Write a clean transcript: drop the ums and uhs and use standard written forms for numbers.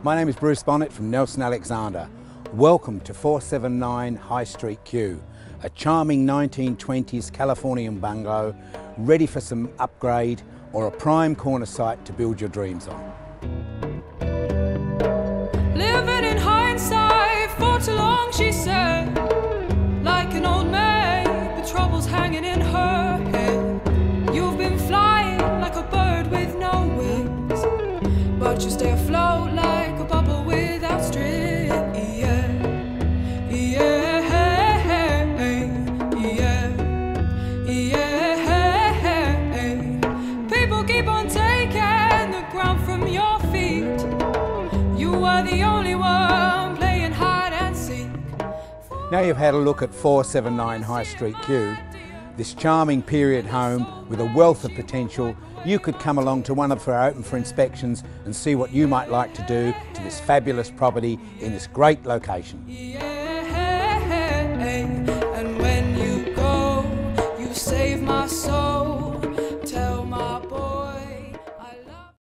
My name is Bruce Bonnett from Nelson Alexander. Welcome to 479 High Street Q, a charming 1920s Californian bungalow ready for some upgrade or a prime corner site to build your dreams on. Living in hindsight, for too long she said, like an old maid, the troubles hanging in her head. You've been flying like a bird with no wings, but you stay afloat like a bubble without strings. People keep on taking the ground from your feet. You were the only one playing hide and seek. Now you've had a look at 479 High Street Q, this charming period home with a wealth of potential, you could come along to one of our open for inspections and see what you might like to do to this fabulous property in this great location.